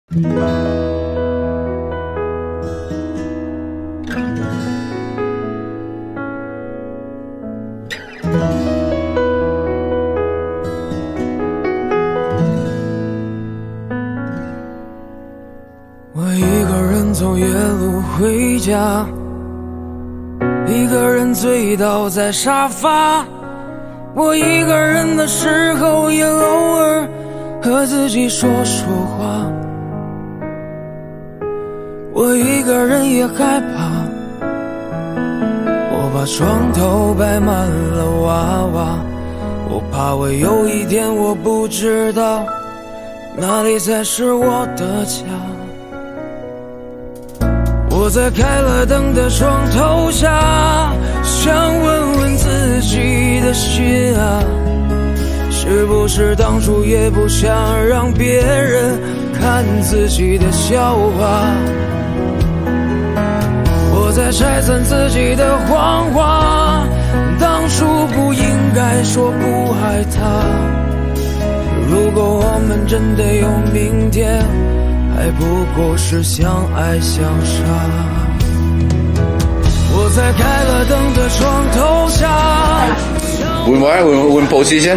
我一个人走夜路回家，一个人醉倒在沙发。我一个人的时候也偶尔和自己说说话。我一个人也害怕，我把床头摆满了娃娃，我怕我有一天我不知道哪里才是我的家。我在开了灯的床头下，想问问自己的心啊，是不是当初也不想让别人看自己的笑话。我在拆散自己的谎话，当初不应该说不爱他。如果我们真的有明天，还不过是相爱相杀。我在开了灯的床頭下， 換位換報紙先，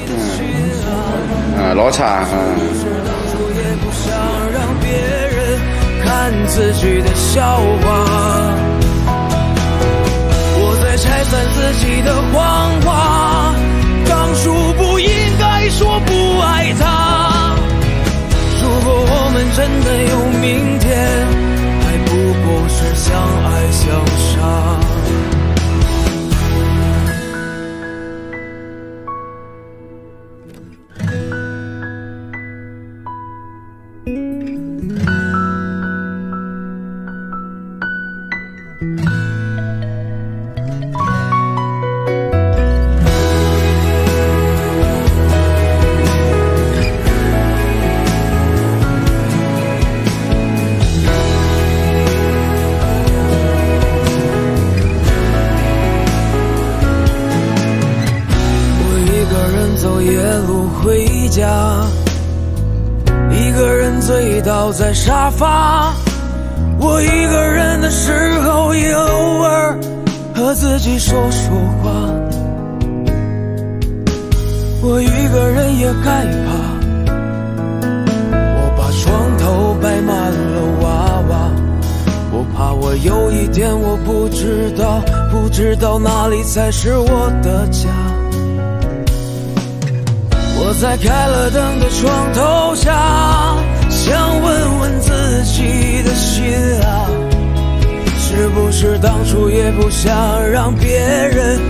攞茶不想讓別人看自己的笑話。我在拆散自己的謊話，當初不應該說不愛他。如果我們真的有明天，還不過是相愛相殺。走夜路回家，一个人醉倒在沙发。我一个人的时候也偶尔和自己说说话。我一个人也害怕，我把床头摆满了娃娃，我怕我有一天我不知道哪里才是我的家。我在开了灯的床头下，想问问自己的心啊，是不是当初也不想让别人